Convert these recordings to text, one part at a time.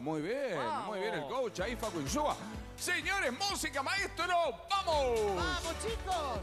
muy bien el coach ahí, Facu Insúa. Señores, música, maestro, ¡vamos! ¡Vamos, chicos!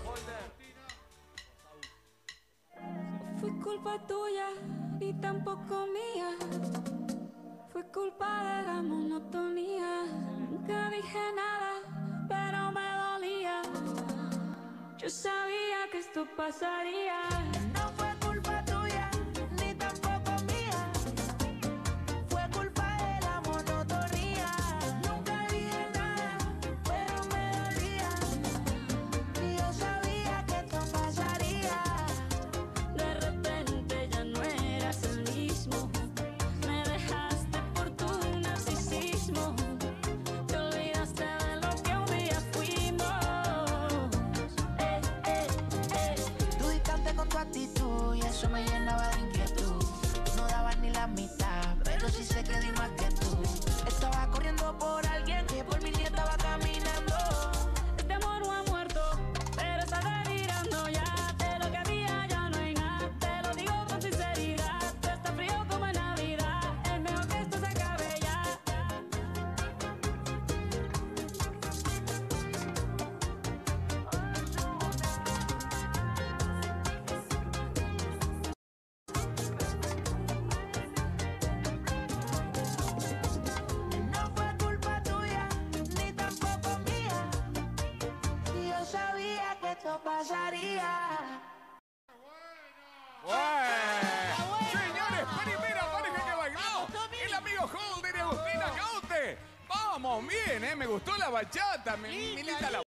Fue culpa tuya y tampoco mía. Fue culpa de la monotonía. Nunca dije nada, pero me dolía. Yo sabía que esto pasaría. No fue culpa tuya, ni tampoco mía. Fue culpa de la monotonía. Nunca dije nada, pero me dolía. Y yo sabía que esto pasaría. De repente ya no eras el mismo. Me dejaste por tu narcisismo. Te olvidaste de lo que un día fuimos. Tú distante con tu actitud y eso me llenaba de inquietud. No dabas ni la mitad, pero sí sé que di más que tú. Estaba corriendo por alguien que por mí ni estaba caminando. Este amor no ha muerto, pero está delirando ya. De lo que había ya no hay nada. Te lo digo con sinceridad. Tú estás frío como en Navidad. Es mejor que esto se acabe ya. No fue culpa tuya, ni tampoco mía. Y yo sabía que esto pasaría. Señores, primera pareja que bailó el amigo Holder y Agustina Caute. Vamos, bien, me gustó la bachata, mi Milita la